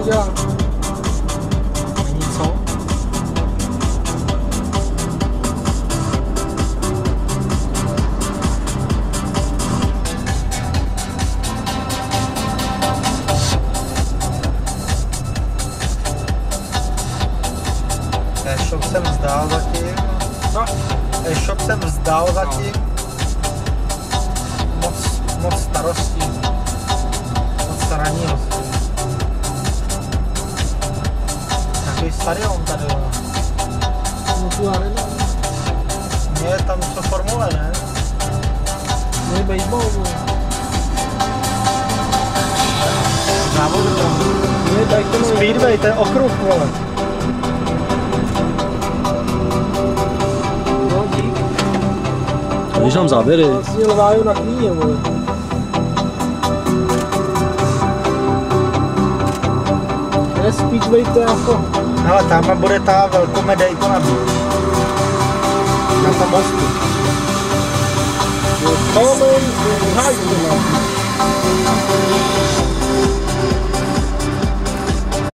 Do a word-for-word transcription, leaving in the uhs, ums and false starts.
Dělá. Není co? E-shop jsem vzdál zatím. No. E-shop jsem vzdál zatím. Moc, moc starostí. Moc staranního. Takový stadion tady. No tu já nevím. Je tam co formule, ne? No je baseball, no. Závod tam. Je tady to je. Speedway, to je okruh, vole. No dík. Když tam záběry. Vlastně leváju na klíně, vole. Ne, speedway to je jako... Hele, tam bude ta velkomedejko na na tom mostu. To je hajdu, no.